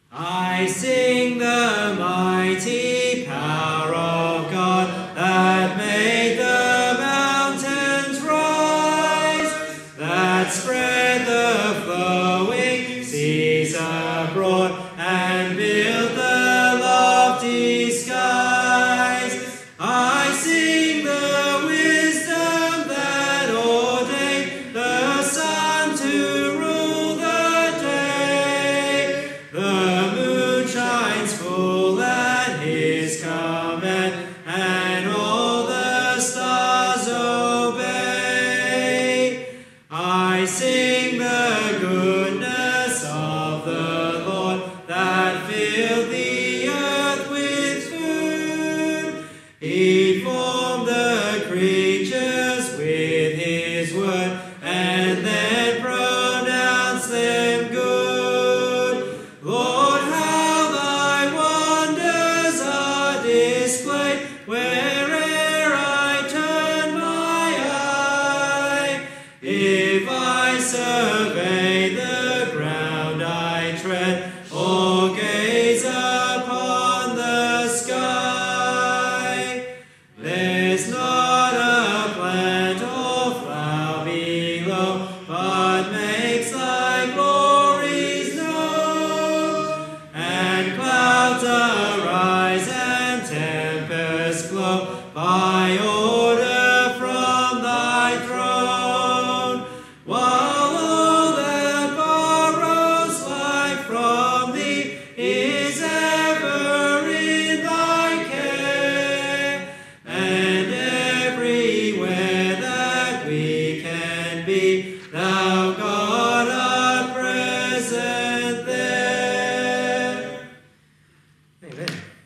I sing the mighty power of God that made the mountains rise, that spread the flowing seas abroad and built the lofty skies. I sing the wisdom that ordained the sun to rule the day. The moon shines full at his command, and all the stars obey. I sing the goodness of the Lord that filled the earth with food. He formed the creatures with his word, and then pronounced them good. Lord, how thy wonders are displayed where'er I turn my eye. If I survey the ground I tread, or gaze upon the sky, there's not a plant or flower below, but makes thy glories known. And clouds arise and tempests blow by order from thy throne, while all that borrows life from thee is ever in thy care. And everywhere that we can be, thou God art present there. Amen.